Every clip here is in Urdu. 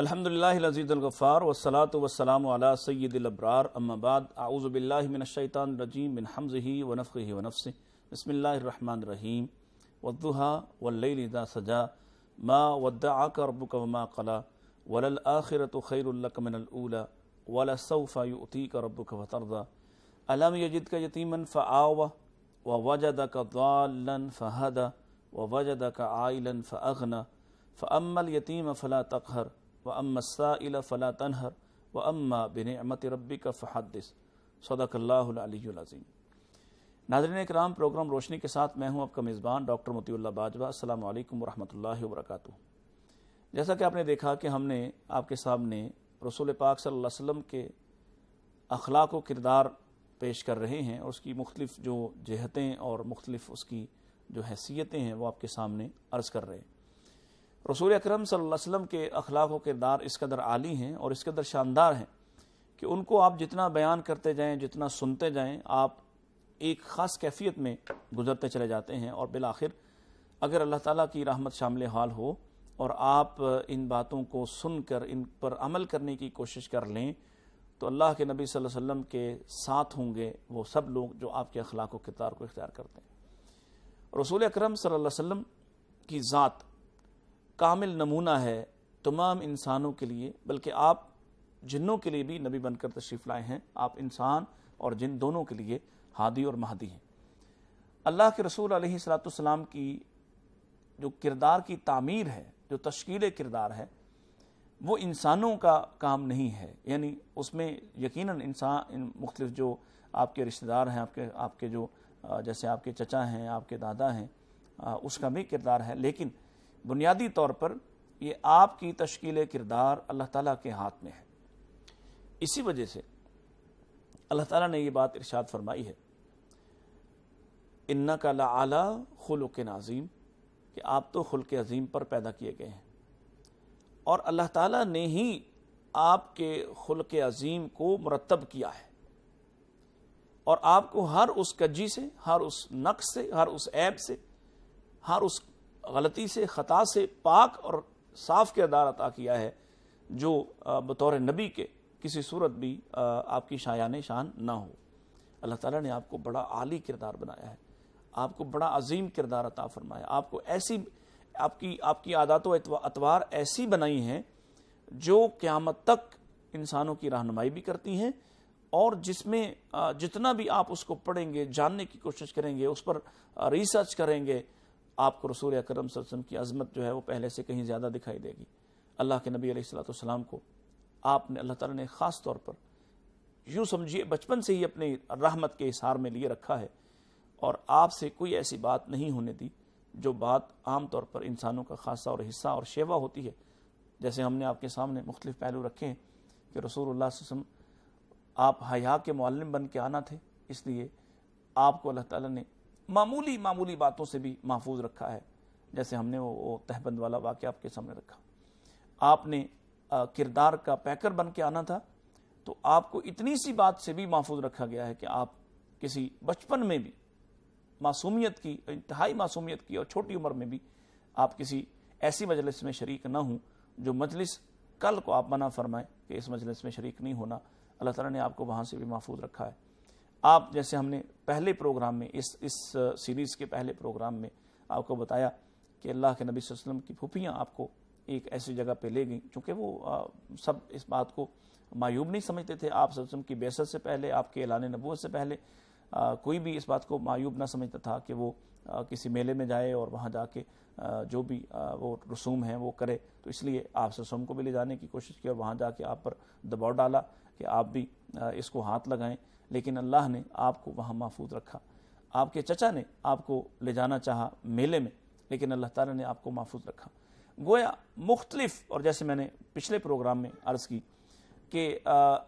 अल्हम्दुलिल्लाहिल अज़ीज़िल गफ़्फ़ार वस्सलातु वस्सलामु अला सय्यिदिल अब्रार अम्मा बाद अऊज़ु बिल्लाहि मिनश शैतानिर रजीम मिन हम्ज़िही व नफ़्ख़िही व नफ़्सिही बिस्मिल्लाहिर रहमानिर रहीम वद्दुहा वल्लैलि इज़ा सजा मा वद्दअका रब्बुका वमा क़ला वलल आखिरतु खैरुल लक मिनल ऊला वलसौफ़ा युअतीका रब्बुका फतरदा अलम यजिदका यतीमन फ़आवा व वजदका ज़ाल्लन फ़हदा व वजदका आइलन फ़अग़ना फ़अम्मल यतीम फ़ला तक़हर व अम्मा अस्साइल फ़ला तनहर व अम्मा बिनिअमति रब्बिका फ़हद्दिस सदक़ल्लाहुल अलीयुल अज़ीम। नाज़रीन इकराम, प्रोग्राम रोशनी के साथ मैं हूं आपका मेज़बान डॉक्टर मोतीउल्लाह बाजवा। अस्सलामु अलैकुम व रहमतुल्लाहि व बरकातुहू। जैसा कि आपने देखा कि हमने आपके सामने रसूल पाक सल्लल्लाहु अलैहि वसल्लम के अखलाक व किरदार पेश कर रहे हैं और उसकी मुख्तलिफ़ जो जहतें और मुख्तलिफ़ उसकी जो हैसियतें हैं वो आपके सामने अर्ज़ कर रहे हैं। रसूल अकरम सल्लल्लाहु अलैहि वसल्लम के अखलाक व किरदार इस कदर आली हैं और इस कदर शानदार हैं कि उनको आप जितना बयान करते जाएँ, जितना सुनते जाएँ, आप एक ख़ास कैफियत में गुज़रते चले जाते हैं और बिल आखिर अगर अल्लाह ताला की रहमत शामिल हाल हो और आप इन बातों को सुनकर इन पर अमल करने की कोशिश कर लें तो अल्लाह के नबी सल्लल्लाहु अलैहि वसल्लम के साथ होंगे वो सब लोग जो आपके अखलाक व किरदार को इख्तियार करते हैं। रसूल अकरम सल्लल्लाहु अलैहि वसल्लम की ज़ात कामिल नमूना है तमाम इंसानों के लिए, बल्कि आप जिन्नों के लिए भी नबी बनकर तशरीफ़ लाए हैं। आप इंसान और जिन दोनों के लिए हादी और महदी हैं। अल्लाह के रसूल अलैहिस्सलाम की जो किरदार की तामीर है, जो तश्कील किरदार है, वो इंसानों का काम नहीं है। यानी उसमें यकीनन इंसान मुख्तलिफ जो आपके रिश्तेदार हैं, आपके जो जैसे आपके चचा हैं, आपके दादा हैं, उसका भी किरदार है, लेकिन बुनियादी तौर पर ये आपकी तश्कील किरदार अल्लाह ताला के हाथ में है। इसी वजह से अल्लाह ताला ने ये बात इरशाद फरमाई है, इन्नका लअला खुलुक़िन अज़ीम, कि आप तो खुल्क़ अज़ीम पर पैदा किए गए हैं। और अल्लाह ताला ने ही आपके खुल्क़ अज़ीम को मुरत्तब किया है और आपको हर उस कज्जी से, हर उस नक़्स से, हर उस ऐब से, हर उस गलती से, ख़ता से पाक और साफ़ किरदार अता किया है जो बतौर नबी के किसी सूरत भी आपकी शायान शान ना हो। अल्लाह ताला ने आपको बड़ा आली किरदार बनाया है, आपको बड़ा अजीम किरदार अता फरमाया, आपको ऐसी आपकी आदत व अतवार ऐसी बनाई हैं जो क़यामत तक इंसानों की रहनुमाई भी करती हैं और जिसमें जितना भी आप उसको पढ़ेंगे, जानने की कोशिश करेंगे, उस पर रिसर्च करेंगे, आपको रसूल अकरम सल्लल्लाहु अलैहि वसल्लम की अज़मत जो है वो पहले से कहीं ज़्यादा दिखाई देगी। अल्लाह के नबी अलैहिस्सलाम को आपने अल्लाह ताला ने ख़ास तौर पर यूँ समझिए बचपन से ही अपनी रहमत के इसार में लिए रखा है और आपसे कोई ऐसी बात नहीं होने दी जो बात आम तौर पर इंसानों का खासा और हिस्सा और शेवा होती है। जैसे हमने आपके सामने मुख्तलिफ़ पहलू रखे हैं कि रसूलुल्लाह सल्लल्लाहु अलैहि वसल्लम आप हया के मुअल्लिम बन के आना थे, इसलिए आपको अल्लाह ताला ने मामूली बातों से भी महफूज रखा है। जैसे हमने वो तहबंद वाला वाक़या आपके सामने रखा। आपने किरदार का पैकर बन के आना था तो आपको इतनी सी बात से भी महफूज रखा गया है कि आप किसी बचपन में भी मासूमियत की, इंतहाई मासूमियत की और छोटी उम्र में भी आप किसी ऐसी मजलिस में शरीक ना हों जो मजलिस कल को आप मना फरमाएं कि इस मजलिस में शरीक नहीं होना। अल्लाह ताला ने आपको वहाँ से भी महफूज रखा है। आप जैसे हमने पहले प्रोग्राम में इस सीरीज़ के पहले प्रोग्राम में आपको बताया कि अल्लाह के नबी सल्लल्लाहु अलैहि वसल्लम की फूफियाँ आपको एक ऐसी जगह पे ले गई, चूँकि वो सब इस बात को मायूब नहीं समझते थे। आप सल्लल्लाहु अलैहि वसल्लम की बेसत से पहले, आपके ऐलान नबूवत से पहले कोई भी इस बात को मायूब ना समझता था कि वो किसी मेले में जाए और वहाँ जाके जो भी वो रसूम हैं वो करे। तो इसलिए आप सल्लल्लाहु अलैहि वसल्लम को भी ले जाने की कोशिश की और वहाँ जाके आप पर दबाव डाला कि आप भी इसको हाथ लगाएं, लेकिन अल्लाह ने आपको वहाँ महफूज रखा। आपके चचा ने आपको ले जाना चाहा मेले में, लेकिन अल्लाह ताला ने आपको महफूज रखा। गोया मुख्तलिफ, और जैसे मैंने पिछले प्रोग्राम में अर्ज़ की कि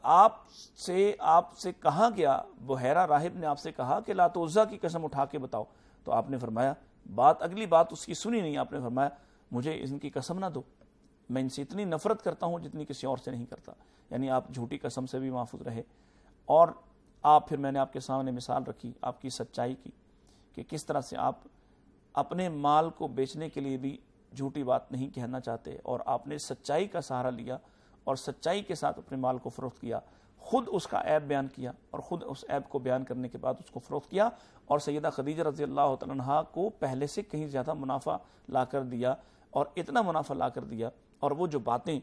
आपसे कहा गया, बुहैरा राहिब ने आपसे कहा कि लात उज़्ज़ा की कसम उठा के बताओ, तो आपने फरमाया, अगली बात उसकी सुनी नहीं, आपने फरमाया मुझे इनकी कसम ना दो, मैं इनसे इतनी नफ़रत करता हूँ जितनी किसी और से नहीं करता। यानी आप झूठी कसम से भी महफूज रहे। और फिर मैंने आपके सामने मिसाल रखी आपकी सच्चाई की कि किस तरह से आप अपने माल को बेचने के लिए भी جھوٹی بات نہیں کہنا چاہتے اور آپ نے سچائی کا سہارا لیا اور سچائی کے ساتھ اپنے مال کو فروخت کیا، خود اس کا عیب بیان کیا اور خود اس عیب کو بیان کرنے کے بعد اس کو فروخت کیا، اور سیدہ خدیجہ رضی اللہ تعالیٰ عنہا کو پہلے سے کہیں زیادہ منافع لا کر دیا، اور اتنا منافع لا کر دیا، اور وہ جو باتیں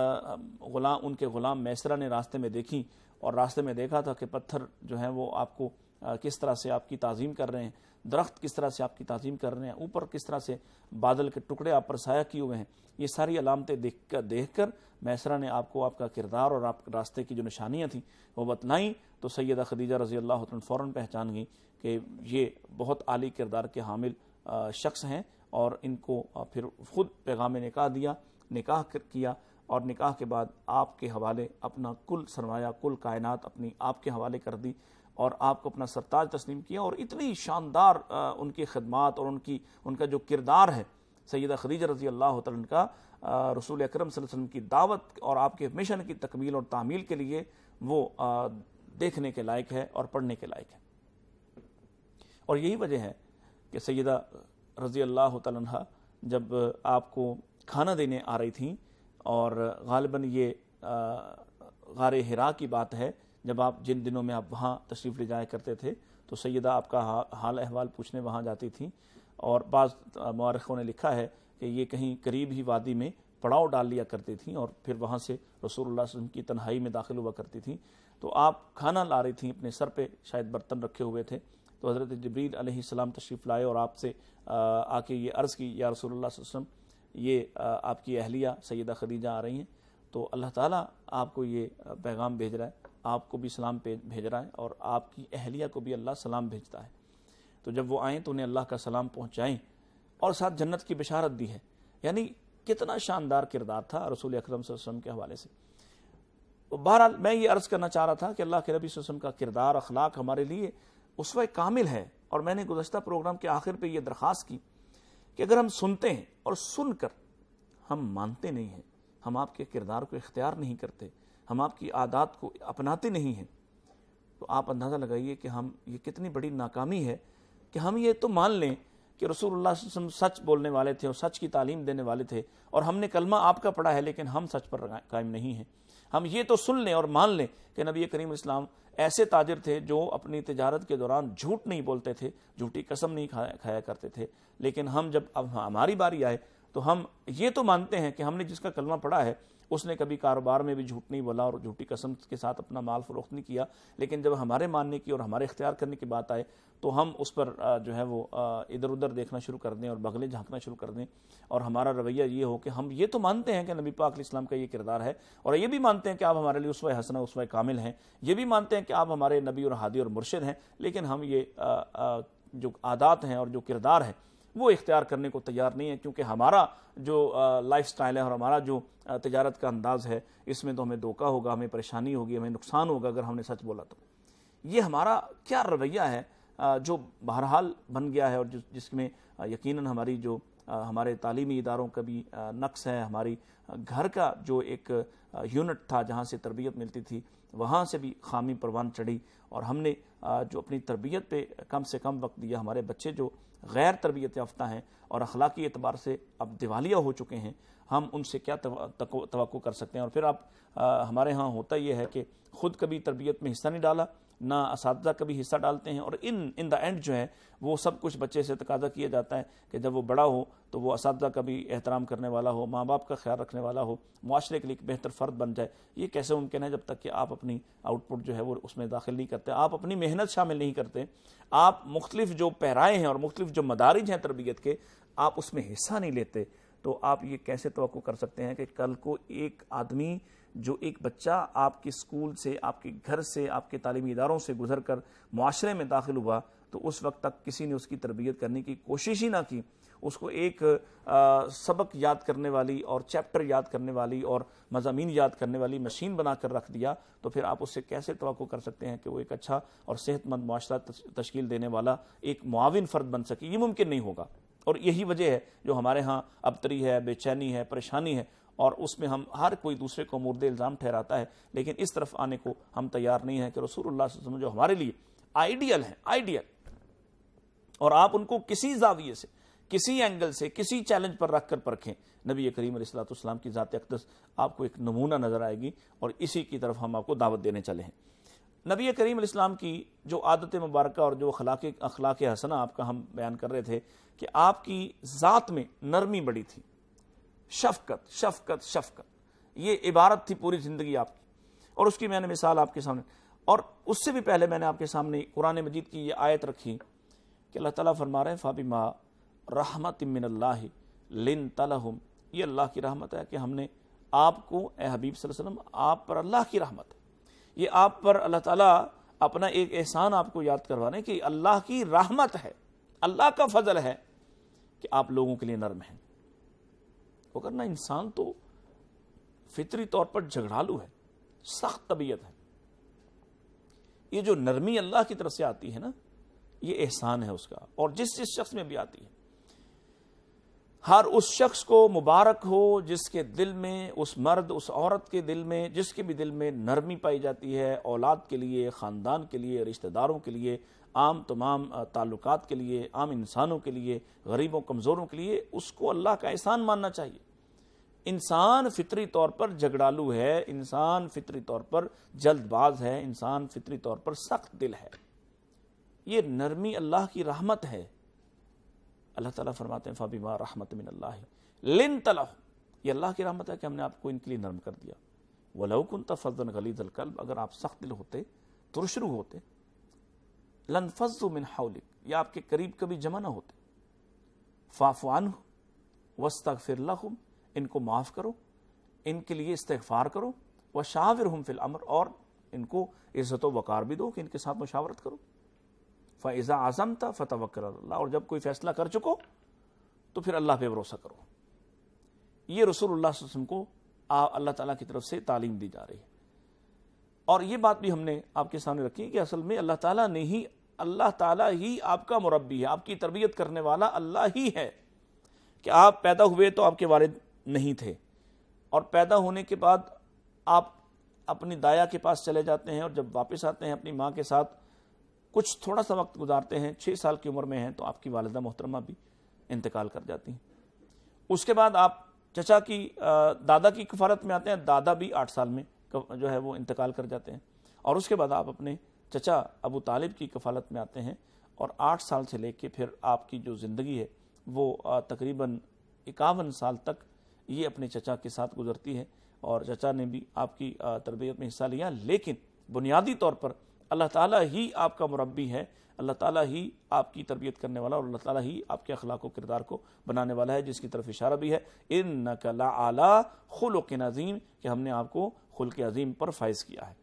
ان کے غلام میسرہ نے راستے میں دیکھی، اور راستے میں دیکھا تھا کہ پتھر جو ہیں وہ آپ کو کس طرح سے آپ کی تعظیم کر رہے ہیں، درخت کس طرح سے آپ کی تعظیم کر رہے ہیں، اوپر کس طرح سے بادل کے ٹکڑے آپ پر سایہ کیے ہوئے ہیں، یہ ساری علامتیں دیکھ کر میسرہ نے آپ کو آپ کا کردار اور آپ راستے کی جو نشانیاں تھیں وہ بتلائیں، تو سیدہ خدیجہ رضی اللہ عنہ فوراً پہچان گئی کہ یہ بہت عالی کردار کے حامل شخص ہیں، اور ان کو پھر خود پیغام نکاح دیا، نکاح کیا، اور نکاح کے بعد آپ کے حوالے اپنا کل سرمایہ، کل کائنات اپنی آپ کے حوالے کر دی، اور آپ کو اپنا سرتاج تسلیم کیا، اور اتنی شاندار ان کی خدمات اور ان کا جو کردار ہے سیدہ خدیجہ رضی اللہ تعالیٰ عنہ کا رسول اکرم صلی اللہ علیہ وسلم کی دعوت اور آپ کے مشن کی تکمیل اور تعمیل کے لیے وہ دیکھنے کے لائق ہے اور پڑھنے کے لائق ہے۔ اور یہی وجہ ہے کہ سیدہ رضی اللہ تعالیٰ عنہ جب آپ کو کھانا دینے آ رہی تھیں، اور غالباً یہ غار حرا کی بات ہے، جب آپ جن دنوں میں آپ وہاں تشریف لے جایا کرتے تھے تو سیدہ آپ کا حال احوال پوچھنے وہاں جاتی تھیں، اور بعض مورخوں نے لکھا ہے کہ یہ کہیں قریب ہی وادی میں پڑاؤ ڈال لیا کرتی تھیں، اور پھر وہاں سے رسول اللہ صلی اللہ علیہ وسلم کی تنہائی میں داخل ہوا کرتی تھیں، تو آپ کھانا لا رہی تھیں، اپنے سر پہ شاید برتن رکھے ہوئے تھے، تو حضرت جبریل علیہ السلام تشریف لائے اور آپ سے آ کے یہ عرض کی، یا رسول اللہ صلی اللہ علیہ وسلم یہ آپ کی اہلیہ سیدہ خدیجہ آ رہی ہیں، تو اللہ تعالیٰ آپ کو یہ پیغام بھیج رہا ہے، آپ کو بھی سلام بھیج رہا ہے، اور آپ کی اہلیہ کو بھی اللہ سلام بھیجتا ہے، تو جب وہ آئیں تو انہیں اللہ کا سلام پہنچائیں، اور ساتھ جنت کی بشارت دی ہے۔ یعنی کتنا شاندار کردار تھا رسول اکرم صلی اللہ علیہ وسلم کے حوالے سے۔ بہرحال میں یہ عرض کرنا چاہ رہا تھا کہ اللہ کے نبی صلی اللہ علیہ وسلم کا کردار، اخلاق ہمارے لیے اسوہ کامل ہے، اور میں نے گزشتہ پروگرام کے آخر پہ یہ درخواست کی کہ اگر ہم سنتے ہیں اور سن کر ہم مانتے نہیں ہیں، ہم آپ کے کردار کو اختیار نہیں کرتے، ہم آپ کی عادات کو اپناتے نہیں ہیں، تو آپ اندازہ لگائیے کہ ہم یہ کتنی بڑی ناکامی ہے کہ ہم یہ تو مان لیں کہ رسول اللہ صلی اللہ علیہ وسلم سچ بولنے والے تھے اور سچ کی تعلیم دینے والے تھے، اور ہم نے کلمہ آپ کا پڑھا ہے لیکن ہم سچ پر قائم نہیں ہیں۔ ہم یہ تو سن لیں اور مان لیں کہ نبی کریم اسلام ایسے تاجر تھے جو اپنی تجارت کے دوران جھوٹ نہیں بولتے تھے، جھوٹی قسم نہیں کھایا کرتے تھے، لیکن ہم جب اب ہماری باری آئے تو ہم یہ تو مانتے ہیں کہ ہم نے جس کا کلمہ پڑھا ہے اس نے کبھی کاروبار میں بھی جھوٹ نہیں بولا اور جھوٹی قسم کے ساتھ اپنا مال فروخت نہیں کیا، لیکن جب ہمارے ماننے کی اور ہمارے اختیار کرنے کی بات آئے تو ہم اس پر جو ہے وہ ادھر ادھر دیکھنا شروع کر دیں اور بغلیں جھانکنا شروع کر دیں، اور ہمارا رویہ یہ ہو کہ ہم یہ تو مانتے ہیں کہ نبی پاک علیہ السلام کا یہ کردار ہے، اور یہ بھی مانتے ہیں کہ آپ ہمارے لیے اسوہ حسنہ، اسوہ کامل ہیں، یہ بھی مانتے ہیں کہ آپ ہمارے نبی اور ہادی اور مرشد ہیں، لیکن ہم یہ جو عادات ہیں اور جو کردار ہے وہ اختیار کرنے کو تیار نہیں ہے، کیونکہ ہمارا جو لائف سٹائل ہے اور ہمارا جو تجارت کا انداز ہے اس میں تو ہمیں دھوکہ ہوگا، ہمیں پریشانی ہوگی، ہمیں نقصان ہوگا اگر ہم نے سچ بولا تو۔ یہ ہمارا کیا رویہ ہے جو بہرحال بن گیا ہے، اور جس میں یقیناً ہماری جو ہمارے تعلیمی اداروں کا بھی نقص ہے، ہماری گھر کا جو ایک یونٹ تھا جہاں سے تربیت ملتی تھی وہاں سے بھی خامی پروان چڑھی، اور ہم نے جو اپنی تربیت پہ کم سے کم وقت دیا، ہمارے بچے جو غیر تربیت یافتہ ہیں اور اخلاقی اعتبار سے اب دیوالیہ ہو چکے ہیں، ہم ان سے کیا توقع کر سکتے ہیں؟ اور پھر ہمارے ہاں ہوتا یہ ہے کہ خود کبھی تربیت میں حصہ نہیں ڈالا، نہ اساتذہ کبھی حصہ ڈالتے ہیں، اور ان دا اینڈ جو ہے وہ سب کچھ بچے سے تقاضا کیا جاتا ہے کہ جب وہ بڑا ہو تو وہ اساتذہ کا بھی احترام کرنے والا ہو، ماں باپ کا خیال رکھنے والا ہو، معاشرے کے لیے ایک بہتر فرد بن جائے۔ یہ کیسے ممکن ہے جب تک کہ آپ اپنی آؤٹ پٹ جو ہے وہ اس میں داخل نہیں کرتے، آپ اپنی محنت شامل نہیں کرتے، آپ مختلف جو پیرائے ہیں اور مختلف جو مدارج ہیں تربیت کے آپ اس میں حصہ نہیں لیتے، تو آپ یہ کیسے توقع کر سکتے ہیں کہ کل کو ایک آدمی جو ایک بچہ آپ کے اسکول سے، آپ کے گھر سے، آپ کے تعلیمی اداروں سے گزر کر معاشرے میں داخل ہوا تو اس وقت تک کسی نے اس کی تربیت کرنے کی کوشش ہی نہ کی، اس کو ایک سبق یاد کرنے والی اور چیپٹر یاد کرنے والی اور مضامین یاد کرنے والی مشین بنا کر رکھ دیا، تو پھر آپ اس سے کیسے توقع کر سکتے ہیں کہ وہ ایک اچھا اور صحت مند معاشرہ تشکیل دینے والا ایک معاون فرد بن سکے؟ یہ ممکن نہیں ہوگا، اور یہی وجہ ہے جو ہمارے ہاں ابتری ہے، بے چینی ہے، پریشانی ہے، اور اس میں ہم ہر کوئی دوسرے کو مورد الزام ٹھہراتا ہے، لیکن اس طرف آنے کو ہم تیار نہیں ہیں کہ رسول اللہ صلی اللہ علیہ وسلم جو ہمارے لیے آئیڈیل ہیں، آئیڈیل، اور آپ ان کو کسی زاویے سے، کسی اینگل سے کسی چیلنج پر رکھ کر پرکھیں، نبی کریم علیہ السلام کی ذات اقدس آپ کو ایک نمونہ نظر آئے گی، اور اسی کی طرف ہم آپ کو دعوت دینے چلے ہیں۔ نبی کریم علیہ السلام کی جو عادت مبارکہ اور جو اخلاق حسنہ آپ کا ہم بیان کر رہے تھے کہ آپ کی ذات میں نرمی بڑی تھی، شفقت شفقت شفقت، یہ عبارت تھی پوری زندگی آپ کی، اور اس کی میں نے مثال آپ کے سامنے، اور اس سے بھی پہلے میں نے آپ کے سامنے قرآن مجید کی یہ آیت رکھی کہ اللہ تعالیٰ فرما رہے ہیں فَبِمَا رحمت من اللہ لنت لہم، یہ اللہ کی رحمت ہے کہ ہم نے آپ کو، اے حبیب صلی اللہ علیہ وسلم، آپ پر اللہ کی رحمت ہے، یہ آپ پر اللہ تعالیٰ اپنا ایک احسان آپ کو یاد کروانے کہ اللہ کی رحمت ہے، اللہ کا فضل ہے کہ آپ لوگوں کے لیے نرم ہیں۔ وگرنہ انسان تو فطری طور پر جھگڑالو ہے، سخت طبیعت ہے۔ یہ جو نرمی اللہ کی طرف سے آتی ہے نا، یہ احسان ہے اس کا، اور جس شخص میں بھی آتی ہے، ہر اس شخص کو مبارک ہو جس کے دل میں، اس مرد اس عورت کے دل میں، جس کے بھی دل میں نرمی پائی جاتی ہے، اولاد کے لیے، خاندان کے لیے، رشتہ داروں کے لیے، عام تمام تعلقات کے لیے، عام انسانوں کے لیے، غریبوں کمزوروں کے لیے، اس کو اللہ کا احسان ماننا چاہیے۔ انسان فطری طور پر جھگڑالو ہے، انسان فطری طور پر جلد باز ہے، انسان فطری طور پر سخت دل ہے۔ یہ نرمی اللہ کی رحمت ہے۔ اللہ تعالیٰ فرماتے ہیں فَبِمَا رَحْمَةٍ مِّنَ اللَّهِ لِنْتَ لَهُمْ، یہ اللہ کی رحمت ہے کہ ہم نے آپ کو ان کے لیے نرم کر دیا۔ وَلَوْ كُنْتَ فَظًّا غَلِيظَ الْقَلْبِ، اگر آپ سخت دل ہوتے، ترشرو ہوتے، لَانفَضُّوا مِنْ حَوْلِكَ، یا آپ کے قریب کبھی جمع نہ ہوتے۔ فَاعْفُ عَنْهُمْ وَاسْتَغْفِرْ لَهُمْ، ان کو معاف کرو، ان کے لیے استغفار کرو، وَشَاوِرْهُمْ فِي الْأَمْرِ، اور ان کو عزت و وقار بھی دو کہ ان کے ساتھ مشاورت کرو۔ فَإِذَا عَزَمْتَ فَتَوَكَّلْ عَلَى اللَّهِ، اور جب کوئی فیصلہ کر چکو تو پھر اللہ پہ بھروسہ کرو۔ یہ رسول اللہ صلی اللہ علیہ وسلم کو اللہ تعالیٰ کی طرف سے تعلیم دی جا رہی ہے، اور یہ بات بھی ہم نے آپ کے سامنے رکھی کہ اصل میں اللہ تعالیٰ ہی آپ کا مربی ہے، آپ کی تربیت کرنے والا اللہ ہی ہے، کہ آپ پیدا ہوئے تو آپ کے والد نہیں تھے، اور پیدا ہونے کے بعد آپ اپنی دایا کے پاس چلے جاتے ہیں، اور جب واپس آتے ہیں اپنی ماں کے ساتھ کچھ تھوڑا سا وقت گزارتے ہیں، 6 سال کی عمر میں ہیں تو آپ کی والدہ محترمہ بھی انتقال کر جاتی ہیں۔ اس کے بعد آپ چچا کی دادا کی کفالت میں آتے ہیں، دادا بھی 8 سال میں جو ہے وہ انتقال کر جاتے ہیں، اور اس کے بعد آپ اپنے چچا ابو طالب کی کفالت میں آتے ہیں، اور 8 سال سے لے کے پھر آپ کی جو زندگی ہے وہ تقریباً 51 سال تک یہ اپنے چچا کے ساتھ گزرتی ہے، اور چچا نے بھی آپ کی تربیت میں حصہ لیا، لیکن بنیادی طور پر اللہ تعالیٰ ہی آپ کا مربی ہے، اللہ تعالیٰ ہی آپ کی تربیت کرنے والا، اور اللہ تعالیٰ ہی آپ کے اخلاق و کردار کو بنانے والا ہے، جس کی طرف اشارہ بھی ہے اِنَّكَ لَعَلَىٰ خُلُقٍ عَظِيمٍ، کہ ہم نے آپ کو خلق عظیم پر فائز کیا ہے۔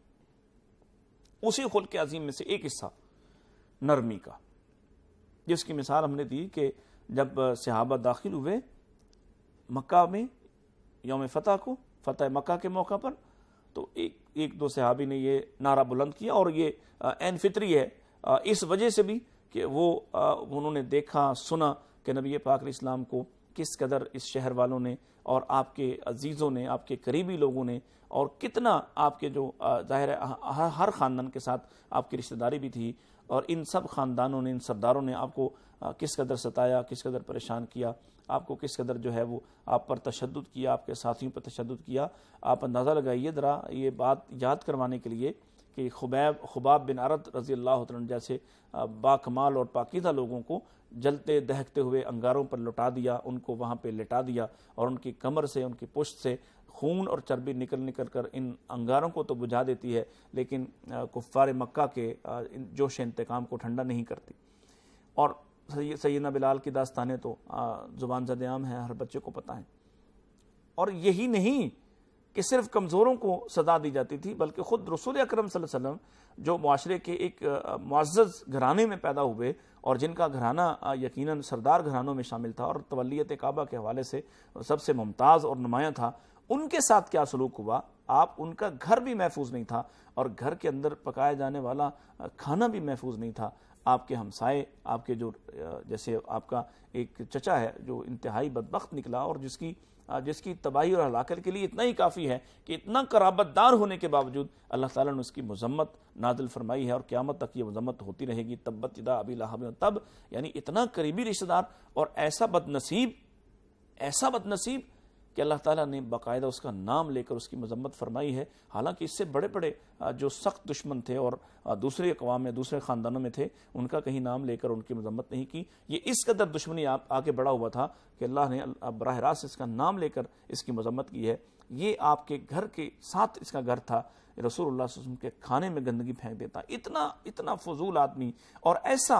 اسی خلق عظیم میں سے ایک حصہ نرمی کا، جس کی مثال ہم نے دی کہ جب صحابہ داخل ہوئے مکہ میں یوم فتح کو، فتح مکہ کے موقع پر، تو ایک دو صحابی نے یہ نعرہ بلند کیا، اور یہ عین فطری ہے اس وجہ سے بھی کہ انہوں نے دیکھا سنا کہ نبی پاک علیہ السلام کو کس قدر اس شہر والوں نے اور آپ کے عزیزوں نے، آپ کے قریبی لوگوں نے، اور کتنا آپ کے جو ظاہر ہر خاندان کے ساتھ آپ کی رشتہ داری بھی تھی، اور ان سب خاندانوں نے، ان سرداروں نے آپ کو کس قدر ستایا، کس قدر پریشان کیا، آپ کو کس قدر جو ہے وہ آپ پر تشدد کیا، آپ کے ساتھیوں پر تشدد کیا۔ آپ اندازہ لگائیے ذرا یہ بات یاد کروانے کے لیے کہ خباب بن عرد رضی اللہ عنہ جیسے باکمال اور پاکیزہ لوگوں کو جلتے دہکتے ہوئے انگاروں پر لٹا دیا، ان کو وہاں پہ لٹا دیا، اور ان کی کمر سے، ان کی پشت سے خون اور چربی نکل کر ان انگاروں کو تو بجھا دیتی ہے، لیکن کفار مکہ کے جوش انتقام کو ٹھنڈا نہیں کرتی۔ اور سیدنا بلال کی داستانیں تو زبان زد عام ہیں، ہر بچے کو پتہ ہیں۔ اور یہی نہیں کہ صرف کمزوروں کو سزا دی جاتی تھی، بلکہ خود رسول اکرم صلی اللہ علیہ وسلم جو معاشرے کے ایک معزز گھرانے میں پیدا ہوئے، اور جن کا گھرانہ یقیناً سردار گھرانوں میں شامل تھا، اور تولیت کعبہ کے حوالے سے سب سے ممتاز اور نمایاں تھا، ان کے ساتھ کیا سلوک ہوا؟ ان کا گھر بھی محفوظ نہیں تھا، اور گھر کے اندر پکایا جانے والا کھانا بھی محفوظ نہیں تھا۔ آپ کے ہمسائے، آپ کے جو جیسے آپ کا ایک چچا ہے جو انتہائی بدبخت نکلا اور جس کی تباہی اور ہلاکت کے لیے اتنا ہی کافی ہے کہ اتنا قرابت دار ہونے کے باوجود اللہ تعالیٰ نے اس کی مذمت نازل فرمائی ہے، اور قیامت تک یہ مذمت ہوتی رہے گی. تبت یدا ابی لہب تب، یعنی اتنا قریبی رشتہ دار اور ایسا بد نصیب کہ اللہ تعالیٰ نے باقاعدہ اس کا نام لے کر اس کی مذمت فرمائی ہے. حالانکہ اس سے بڑے بڑے جو سخت دشمن تھے اور دوسرے اقوام میں دوسرے خاندانوں میں تھے، ان کا کہیں نام لے کر ان کی مذمت نہیں کی. یہ اس قدر دشمنی آگے بڑھا ہوا تھا کہ اللہ نے براہ راست اس کا نام لے کر اس کی مذمت کی ہے. یہ آپ کے گھر کے ساتھ اس کا گھر تھا. رسول اللہ صلی اللہ علیہ وسلم کے کھانے میں گندگی پھینک دیتا. اتنا فضول آدمی اور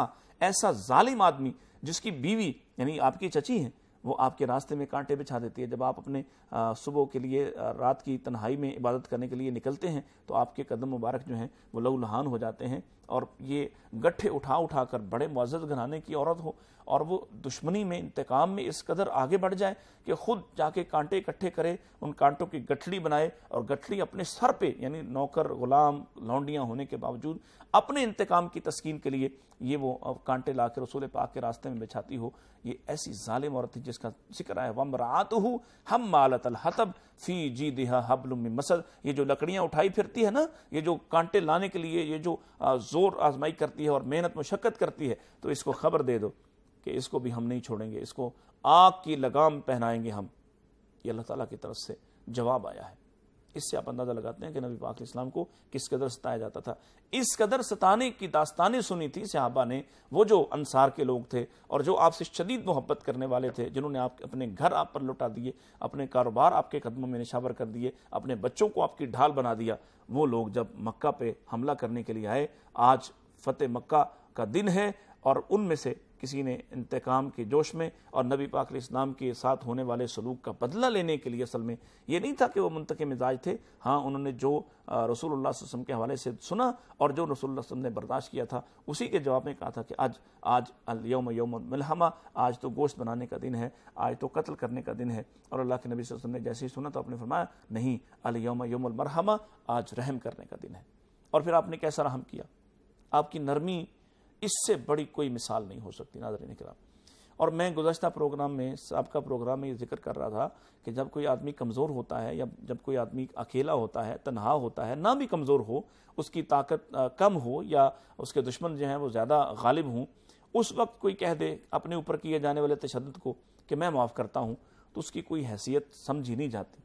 ایسا ظالم آدمی جس کی بیوی یعنی آپ کی چچی ہیں وہ آپ کے راستے میں کانٹے بچھا دیتی ہے. جب آپ اپنے صبح کے لیے رات کی تنہائی میں عبادت کرنے کے لیے نکلتے ہیں تو آپ کے قدم مبارک جو ہیں وہ لہو لہان ہو جاتے ہیں. اور یہ گٹھے اٹھا کر بڑے معزز گھرانے کی عورت ہو اور وہ دشمنی میں انتقام میں اس قدر آگے بڑھ جائے کہ خود جا کے کانٹے اکٹھے کرے، ان کانٹوں کی گٹھڑی بنائے اور گٹھڑی اپنے سر پہ، یعنی نوکر غلام لونڈیاں ہونے کے باوجود اپنے انتقام کی تسکین کے لیے یہ وہ کانٹے لا کے رسول پاک کے راستے میں بچھاتی ہو. یہ ایسی ظالم عورت تھی جس کا ذکر ہے وَامْرَأَتُهُ حَمَّالَةَ الْحَطَبِ فِي جِيدِهَا حَبْلٌ مِّن مَّسَدٍ. یہ جو لکڑیاں اٹھائی پھرتی ہے نا، یہ جو کانٹے لانے کے لیے یہ جو زور آزمائی کرتی ہے اور محنت مشقت کرتی ہے، تو اس کو خبر دے دو کہ اس کو بھی ہم نہیں چھوڑیں گے، اس کو آگ کی لگام پہنائیں گے ہم. یہ اللہ تعالیٰ کی طرف سے جواب آیا ہے. اس سے آپ اندازہ لگاتے ہیں کہ نبی پاک علیہ السلام کو کس قدر ستایا جاتا تھا. اس قدر ستانے کی داستانیں سنی تھی صحابہ نے، وہ جو انصار کے لوگ تھے اور جو آپ سے شدید محبت کرنے والے تھے، جنہوں نے اپنے گھر آپ پر لوٹا دیے، اپنے کاروبار آپ کے قدموں میں نشاور کر دیے، اپنے بچوں کو آپ کی ڈھال بنا دیا. وہ لوگ جب مکہ پہ حملہ کرنے کے لیے آئے، آج فتح مکہ کا دن ہے، اور ان میں سے کسی نے انتقام کے جوش میں اور نبی پاک علیہ السلام کے ساتھ ہونے والے سلوک کا بدلہ لینے کے لیے، اصل میں یہ نہیں تھا کہ وہ منتقم مزاج تھے، ہاں انہوں نے جو رسول اللہ صلی اللہ علیہ وسلم کے حوالے سے سنا اور جو رسول اللہ صلی اللہ علیہ وسلم نے برداشت کیا تھا، اسی کے جواب میں کہا تھا کہ آج الیوم یوم الملحمہ، آج تو گوشت بنانے کا دن ہے، آج تو قتل کرنے کا دن ہے. اور اللہ کے نبی صلی اللہ علیہ وسلم نے جیسے ہی سنا تو آپ نے فرمایا نہیں، الیوم یوم المرحمہ، آج رحم کرنے کا دن ہے. اور پھر آپ نے کیسا رحم کیا، آپ کی نرمی اس سے بڑی کوئی مثال نہیں ہو سکتی. ناظرین کرام، اور میں گزشتہ پروگرام میں، سابقہ پروگرام میں یہ ذکر کر رہا تھا کہ جب کوئی آدمی کمزور ہوتا ہے یا جب کوئی آدمی اکیلا ہوتا ہے، تنہا ہوتا ہے، نہ بھی کمزور ہو، اس کی طاقت کم ہو یا اس کے دشمن جو ہیں وہ زیادہ غالب ہوں، اس وقت کوئی کہہ دے اپنے اوپر کیے جانے والے تشدد کو کہ میں معاف کرتا ہوں، تو اس کی کوئی حیثیت سمجھی نہیں جاتی.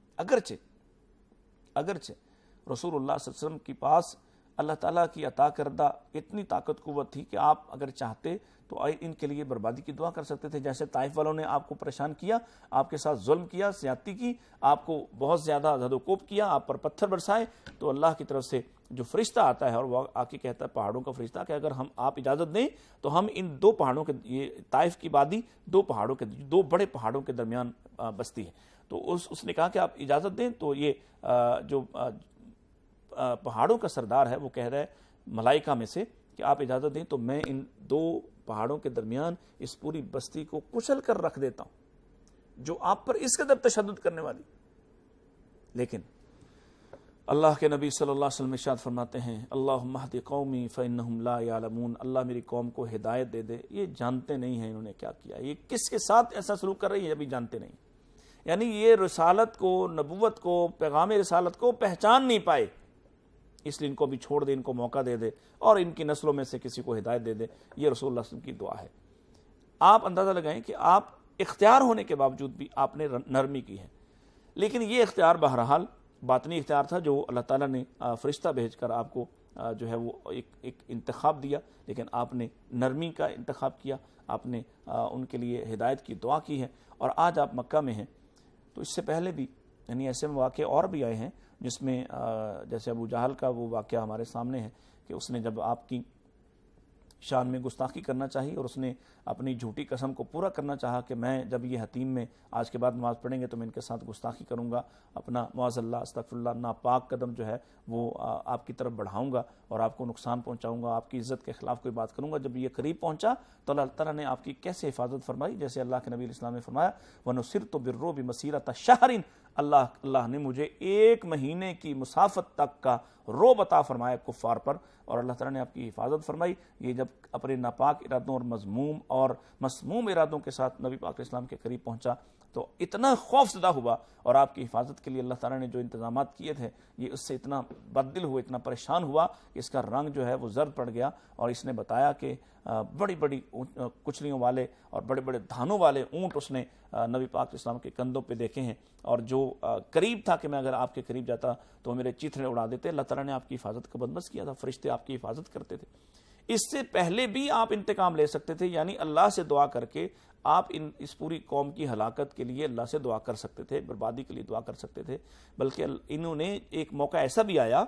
اگرچہ رسول اللہ صلی اللہ علیہ وسلم کے پاس اللہ تعالیٰ کی عطا کردہ اتنی طاقت قوت تھی کہ آپ اگر چاہتے تو ان کے لیے بربادی کی دعا کر سکتے تھے. جیسے طائف والوں نے آپ کو پریشان کیا، آپ کے ساتھ ظلم کیا، زیادتی کی، آپ کو بہت زیادہ زد و کوب کیا، آپ پر پتھر برسائے، تو اللہ کی طرف سے جو فرشتہ آتا ہے اور وہ آ کے کہتا ہے پہاڑوں کا فرشتہ کہ اگر آپ اجازت دیں تو ہم ان دو پہاڑوں کے، یہ طائف کی وادی دو بڑے پہاڑوں کے درمیان بستی ہے، تو اس نے کہا کہ آپ اجازت دیں تو یہ جو پہاڑوں کا سردار ہے وہ کہہ رہا ہے ملائکہ میں سے کہ آپ اجازت دیں تو میں ان دو پہاڑوں کے درمیان اس پوری بستی کو کچل کر رکھ دیتا ہوں جو آپ پر اس قدر تشدد کرنے والی. لیکن اللہ کے نبی صلی اللہ علیہ وسلم ارشاد فرماتے ہیں اللہم اہد قومی فانہم لا یعلمون، اللہ میری قوم کو ہدایت دے دے، یہ جانتے نہیں ہیں انہوں نے کیا کیا، یہ کس کے ساتھ ایسا سلوک کر رہی ہے ابھی جانتے نہیں. یعنی یہ رسالت کو، نبوت کو، پیغام رسالت کو پہچان نہیں پائے، اس لیے ان کو بھی چھوڑ دے، ان کو موقع دے دے اور ان کی نسلوں میں سے کسی کو ہدایت دے دے. یہ رسول اللہ صلی اللہ علیہ وسلم کی دعا ہے. آپ اندازہ لگائیں کہ آپ اختیار ہونے کے باوجود بھی آپ نے نرمی کی ہے، لیکن یہ اختیار بہرحال باطنی اختیار تھا جو اللہ تعالیٰ نے فرشتہ بھیج کر آپ کو جو ہے وہ ایک انتخاب دیا، لیکن آپ نے نرمی کا انتخاب کیا، آپ نے ان کے لیے ہدایت کی دعا کی ہے. اور آج آپ مکہ میں ہیں، تو اس سے پہلے بھی یعنی ایسے مواقع اور بھی آئے ہیں جس میں جیسے ابو جہل کا وہ واقعہ ہمارے سامنے ہے کہ اس نے جب آپ کی شان میں گستاخی کرنا چاہی اور اس نے اپنی جھوٹی قسم کو پورا کرنا چاہا کہ میں جب یہ حتیم میں آج کے بعد نماز پڑھیں گے تو میں ان کے ساتھ گستاخی کروں گا، اپنا معاذ اللہ استغفر اللہ ناپاک قدم جو ہے وہ آپ کی طرف بڑھاؤں گا اور آپ کو نقصان پہنچاؤں گا، آپ کی عزت کے خلاف کوئی بات کروں گا. جب یہ قریب پہنچا تو اللہ تعالیٰ نے آپ کی کیسے حفاظت فرمائی، جیسے اللہ کے نبی علیہ السلام نے فرمایا وَنُصِرْتُ بِالرُّعْبِ مَسِيرَةَ شَهْرٍ اللہ نے مجھے 1 مہینے کی مسافت تک کا رعب عطا فرمایا کفار پر، اور اللہ تعالیٰ نے آپ کی حفاظت فرمائی۔ یہ جب اپنے ناپاک ارادوں اور مذموم اور مسموم ارادوں کے ساتھ نبی پاک اسلام کے قریب پہنچا تو اتنا خوف زدہ ہوا، اور آپ کی حفاظت کے لیے اللہ تعالیٰ نے جو انتظامات کیے تھے یہ اس سے اتنا بددل ہوا، اتنا پریشان ہوا کہ اس کا رنگ جو ہے وہ زرد پڑ گیا، اور اس نے بتایا کہ بڑی بڑی کچلیوں والے اور بڑے بڑے دھانوں والے اونٹ اس نے نبی پاک اسلام کے کندھوں پہ دیکھے ہیں، اور جو قریب تھا کہ میں اگر آپ کے قریب جاتا تو میرے چیتھڑے اڑا دیتے۔ اللہ تعالیٰ نے آپ کی حفاظت کا بندوبست کیا تھا، فرشتے آپ کی حفاظت کرتے تھے۔ اس سے پہلے بھی آپ انتقام لے سکتے تھے، یعنی اللہ سے دعا کر کے آپ اس پوری قوم کی ہلاکت کے لیے اللہ سے دعا کر سکتے تھے، بربادی کے لیے دعا کر سکتے تھے، بلکہ انہوں نے ایک موقع ایسا بھی آیا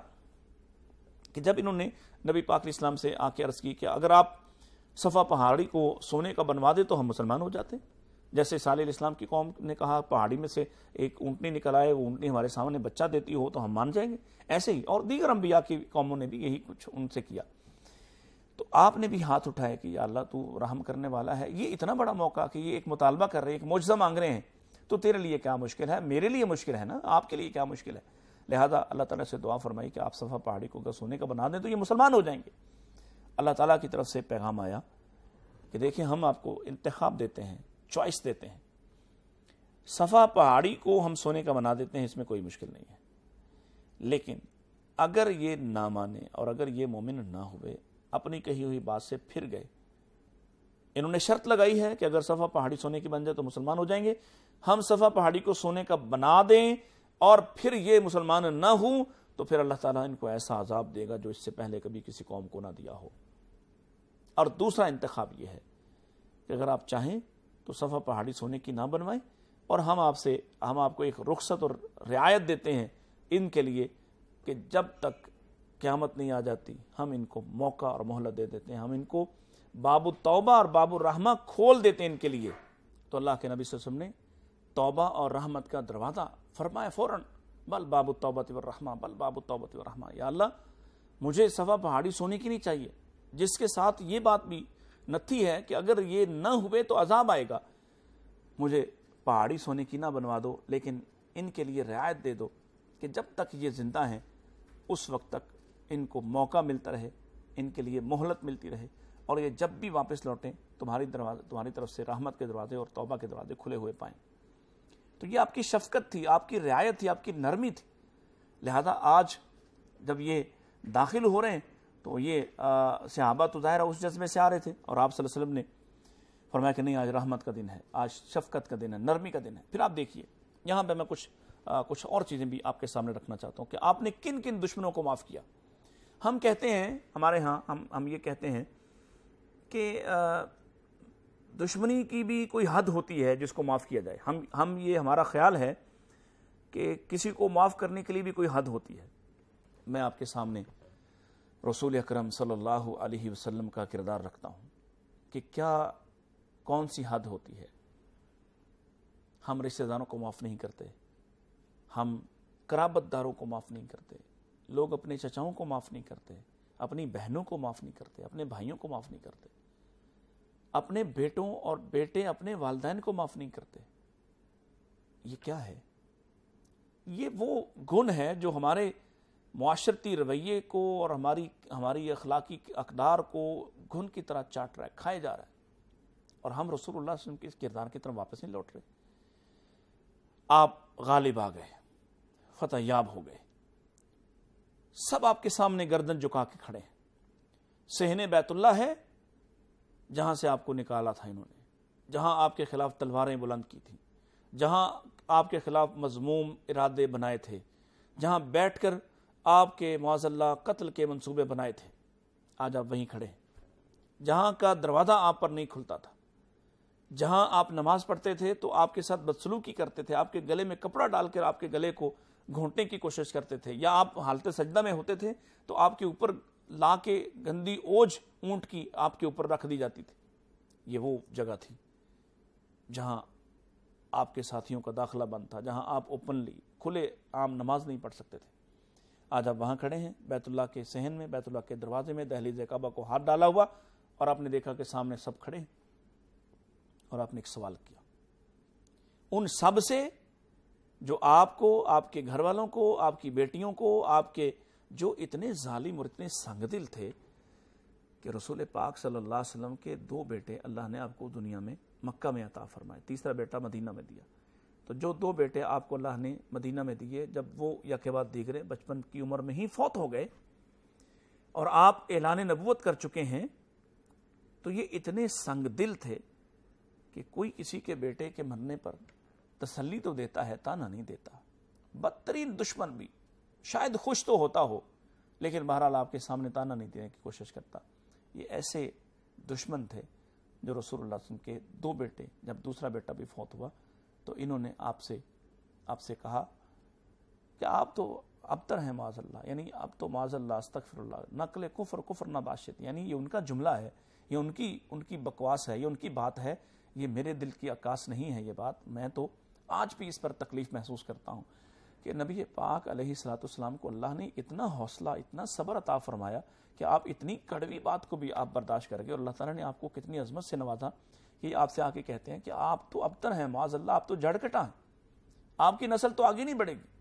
کہ جب انہوں نے نبی پاک علیہ السلام سے آ کے عرض کی کہ اگر آپ صفا پہاڑی کو سونے کا بنوا دے تو ہم مسلمان ہو جاتے، جیسے صالح علیہ السلام کی قوم نے کہا پہاڑی میں سے ایک اونٹنی نکل آئے، وہ اونٹنی ہمارے سامنے بچہ دیتی ہو تو ہم مان جائیں گے، ایسے ہی اور دیگر انبیاء کی قوموں نے بھی یہی کچھ ان سے کیا۔ تو آپ نے بھی ہاتھ اٹھایا کہ یا اللہ تو رحم کرنے والا ہے، یہ اتنا بڑا موقع کہ یہ ایک مطالبہ کر رہے ہیں، ایک معجزہ مانگ رہے ہیں، تو تیرے لیے کیا مشکل ہے، میرے لیے مشکل ہے نا، آپ کے لیے کیا مشکل ہے۔ لہذا اللہ تعالیٰ سے دعا فرمائی کہ آپ صفا پہاڑی کو اگر سونے کا بنا دیں تو یہ مسلمان ہو جائیں گے۔ اللہ تعالیٰ کی طرف سے پیغام آیا کہ دیکھیں ہم آپ کو انتخاب دیتے ہیں، چوائس دیتے ہیں، صفا پہاڑی کو ہم سونے کا بنا دیتے ہیں، اس میں کوئی مشکل نہیں ہے، لیکن اگر یہ نہ مانے اور اگر یہ مومن نہ ہوئے، اپنی کہی ہوئی بات سے پھر گئے، انہوں نے شرط لگائی ہے کہ اگر صفا پہاڑی سونے کی بن جائے تو مسلمان ہو جائیں گے، ہم صفا پہاڑی کو سونے کا بنا دیں اور پھر یہ مسلمان نہ ہوں تو پھر اللہ تعالیٰ ان کو ایسا عذاب دے گا جو اس سے پہلے کبھی کسی قوم کو نہ دیا ہو۔ اور دوسرا انتخاب یہ ہے کہ اگر آپ چاہیں تو صفا پہاڑی سونے کی نہ بنوائیں، اور ہم آپ کو ایک رخصت اور رعایت دیتے ہیں ان کے لیے کہ جب تک قیامت نہیں آ جاتی ہم ان کو موقع اور مہلت دے دیتے ہیں، ہم ان کو باب التوبہ اور باب الرحمہ کھول دیتے ہیں ان کے لیے۔ تو اللہ کے نبی صلی اللہ علیہ وسلم نے توبہ اور رحمت کا دروازہ فرمایا فوراً، بل باب التوبۃ والرحمہ، بل باب التوبۃ والرحمہ، یا اللہ مجھے صفا پہاڑی سونے کی نہیں چاہیے، جس کے ساتھ یہ بات بھی نتھی ہے کہ اگر یہ نہ ہوئے تو عذاب آئے گا، مجھے پہاڑی سونے کی نہ بنوا دو، لیکن ان کے لیے رعایت دے دو کہ جب تک یہ زندہ ہیں اس وقت تک ان کو موقع ملتا رہے، ان کے لیے مہلت ملتی رہے، اور یہ جب بھی واپس لوٹیں تمہاری طرف سے رحمت کے دروازے اور توبہ کے دروازے کھلے ہوئے پائیں۔ تو یہ آپ کی شفقت تھی، آپ کی رعایت تھی، آپ کی نرمی تھی۔ لہذا آج جب یہ داخل ہو رہے ہیں تو یہ صحابہ تو ظاہر اس جذبے سے آ رہے تھے، اور آپ صلی اللہ علیہ وسلم نے فرمایا کہ نہیں، آج رحمت کا دن ہے، آج شفقت کا دن ہے، نرمی کا دن ہے۔ پھر آپ دیکھیے یہاں پہ میں کچھ اور چیزیں بھی آپ کے سامنے رکھنا چاہتا ہوں کہ آپ نے کن کن دشمنوں کو معاف کیا۔ ہم کہتے ہیں ہمارے ہاں ہم یہ کہتے ہیں کہ دشمنی کی بھی کوئی حد ہوتی ہے جس کو معاف کیا جائے، ہم یہ ہمارا خیال ہے کہ کسی کو معاف کرنے کے لیے بھی کوئی حد ہوتی ہے۔ میں آپ کے سامنے رسول اکرم صلی اللہ علیہ وسلم کا کردار رکھتا ہوں کہ کون سی حد ہوتی ہے۔ ہم رشتہ داروں کو معاف نہیں کرتے، ہم قرابت داروں کو معاف نہیں کرتے، لوگ اپنے چچاؤں کو معاف نہیں کرتے، اپنی بہنوں کو معاف نہیں کرتے، اپنے بھائیوں کو معاف نہیں کرتے، اپنے بیٹوں اور بیٹے اپنے والدین کو معاف نہیں کرتے۔ یہ کیا ہے؟ یہ وہ گن ہے جو ہمارے معاشرتی رویے کو اور ہماری اخلاقی اقدار کو گن کی طرح چاٹ رہا ہے، کھائے جا رہا ہے، اور ہم رسول اللہ صلی اللہ علیہ وسلم کے اس کردار کی طرف واپس نہیں لوٹ رہے۔ آپ غالب آ گئے، فتح یاب ہو گئے، سب آپ کے سامنے گردن جھکا کے کھڑے ہیں۔ صحن بیت اللہ ہے جہاں سے آپ کو نکالا تھا انہوں نے، جہاں آپ کے خلاف تلواریں بلند کی تھیں، جہاں آپ کے خلاف مذموم ارادے بنائے تھے، جہاں بیٹھ کر آپ کے معاذ اللہ قتل کے منصوبے بنائے تھے، آج آپ وہیں کھڑے ہیں۔ جہاں کا دروازہ آپ پر نہیں کھلتا تھا، جہاں آپ نماز پڑھتے تھے تو آپ کے ساتھ بدسلوکی کرتے تھے، آپ کے گلے میں کپڑا ڈال کر آپ کے گلے کو گھونٹنے کی کوشش کرتے تھے، یا آپ حالت سجدہ میں ہوتے تھے تو آپ کے اوپر لا کے گندی اوجھ اونٹ کی آپ کے اوپر رکھ دی جاتی تھی۔ یہ وہ جگہ تھی جہاں آپ کے ساتھیوں کا داخلہ بند تھا، جہاں آپ اوپنلی کھلے عام نماز نہیں پڑھ سکتے تھے۔ آج آپ وہاں کھڑے ہیں بیت اللہ کے صحن میں، بیت اللہ کے دروازے میں، دہلیز کعبہ کو ہاتھ ڈالا ہوا، اور آپ نے دیکھا کہ سامنے سب کھڑے ہیں، اور آپ نے ایک سوال کیا ان سب سے جو آپ کو, آپ کے گھر والوں کو, آپ کی بیٹیوں کو, آپ کے جو اتنے ظالم اور اتنے سنگ دل تھے کہ رسول پاک صلی اللہ علیہ وسلم کے 2 بیٹے اللہ نے آپ کو دنیا میں مکہ میں عطا فرمائے, تیسرا بیٹا مدینہ میں دیا. تو جو 2 بیٹے آپ کو اللہ نے مدینہ میں دیے, جب وہ یک کے بعد دیگرے بچپن کی عمر میں ہی فوت ہو گئے اور آپ اعلان نبوت کر چکے ہیں, تو یہ اتنے سنگ دل تھے کہ کوئی کسی کے بیٹے کے مرنے پر تسلی تو دیتا ہے, تانا نہیں دیتا. بدترین دشمن بھی شاید خوش تو ہوتا ہو لیکن بہرحال آپ کے سامنے تانا نہیں دینے کی کوشش کرتا. یہ ایسے دشمن تھے جو رسول اللہ صلی اللہ علیہ وسلم کے 2 بیٹے, جب دوسرا بیٹا بھی فوت ہوا تو انہوں نے آپ سے کہا کہ آپ تو ابتر ہیں معاذ اللہ, یعنی اب تو معاذ اللہ استغفر اللہ, نقل کفر نہ باشد. یعنی یہ ان کا جملہ ہے, یہ ان کی بکواس ہے, یہ ان کی بات ہے, یہ میرے دل کی عکاس نہیں ہے یہ بات. میں تو آج بھی اس پر تکلیف محسوس کرتا ہوں کہ نبی پاک علیہ الصلوۃ والسلام کو اللہ نے اتنا حوصلہ, اتنا صبر عطا فرمایا کہ آپ اتنی کڑوی بات کو بھی آپ برداشت کر گئے, اور اللہ تعالیٰ نے آپ کو کتنی عظمت سے نوازا کہ آپ سے آ کے کہتے ہیں کہ آپ تو ابتر ہیں معاذ اللہ, آپ تو جڑ کٹا ہیں, آپ کی نسل تو آگے نہیں بڑھے گی.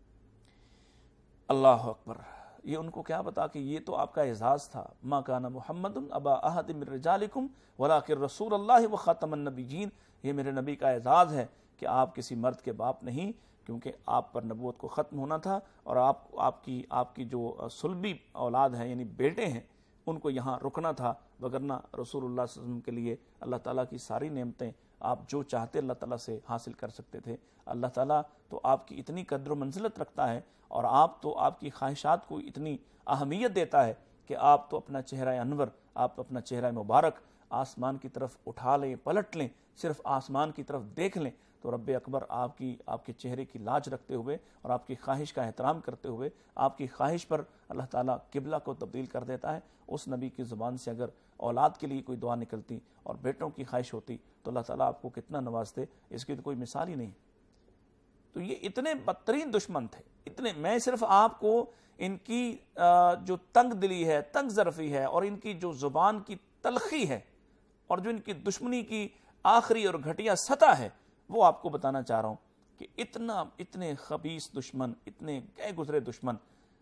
اللہ اکبر. یہ ان کو کیا بتا کہ یہ تو آپ کا اعزاز تھا. ما کان محمد ابا احد من رجالکم ولکن رسول اللہ وخاتم النبیین. یہ میرے نبی کا اعزاز ہے کہ آپ کسی مرد کے باپ نہیں, کیونکہ آپ پر نبوت کو ختم ہونا تھا اور آپ کی جو صلبی اولاد ہیں یعنی بیٹے ہیں ان کو یہاں رکنا تھا, وگرنہ رسول اللہ صلی اللہ علیہ وسلم کے لیے اللہ تعالیٰ کی ساری نعمتیں آپ جو چاہتے اللہ تعالیٰ سے حاصل کر سکتے تھے. اللہ تعالیٰ تو آپ کی اتنی قدر و منزلت رکھتا ہے اور آپ کی خواہشات کو اتنی اہمیت دیتا ہے کہ آپ تو اپنا چہرہ انور, آپ اپنا چہرہ مبارک آسمان کی طرف اٹھا لیں, پلٹ لیں, صرف آسمان کی طرف دیکھ لیں تو رب اکبر آپ کے چہرے کی لاج رکھتے ہوئے اور آپ کی خواہش کا احترام کرتے ہوئے آپ کی خواہش پر اللہ تعالیٰ قبلہ کو تبدیل کر دیتا ہے. اس نبی کی زبان سے اگر اولاد کے لیے کوئی دعا نکلتی اور بیٹوں کی خواہش ہوتی تو اللہ تعالیٰ آپ کو کتنا نوازتے, اس کی تو کوئی مثال ہی نہیں. تو یہ اتنے بدترین دشمن تھے, اتنے. میں صرف آپ کو ان کی جو تنگ دلی ہے, تنگ ظرفی ہے, اور ان کی جو زبان کی تلخی ہے, اور جو ان کی دشمنی کی آخری اور گھٹیا سطح ہے, وہ آپ کو بتانا چاہ رہا ہوں کہ اتنے خبیث دشمن, اتنے گئے گزرے دشمن.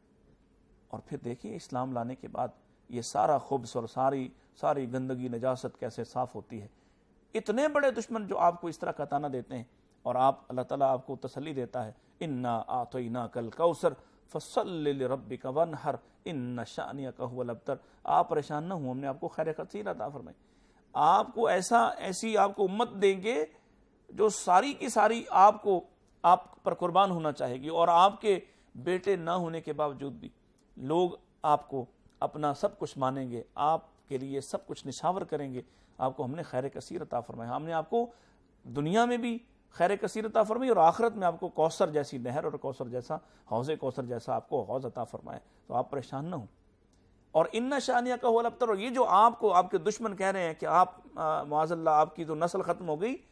اور پھر دیکھیے اسلام لانے کے بعد یہ سارا خبث اور ساری گندگی نجاست کیسے صاف ہوتی ہے. اتنے بڑے دشمن جو آپ کو اس طرح کا تانا دیتے ہیں, اور اللہ تعالیٰ آپ کو تسلی دیتا ہے, انا اعطیناک الکوثر فصل لربک وانحر ان شانئک هو الابتر. آپ پریشان نہ ہوں, ہم نے آپ کو خیر کثیر عطا فرمائی. آپ کو ایسی آپ کو امت دیں گے جو ساری کی ساری آپ پر قربان ہونا چاہے گی, اور آپ کے بیٹے نہ ہونے کے باوجود بھی لوگ آپ کو اپنا سب کچھ مانیں گے, آپ کے لیے سب کچھ نشاور کریں گے. آپ کو ہم نے خیر کثیر عطا فرمایا, ہم نے آپ کو دنیا میں بھی خیر کثیر عطا فرمائی اور آخرت میں آپ کو کوثر جیسی نہر اور کوثر جیسا حوض کوثر جیسا آپ کو حوض عطا فرمائے. تو آپ پریشان نہ ہوں. اور ان شانیہ کا هو الابتر, اور یہ جو آپ کو آپ کے دشمن کہہ رہے ہیں کہ آپ معاذ اللہ آپ کی جو نسل ختم ہو گئی,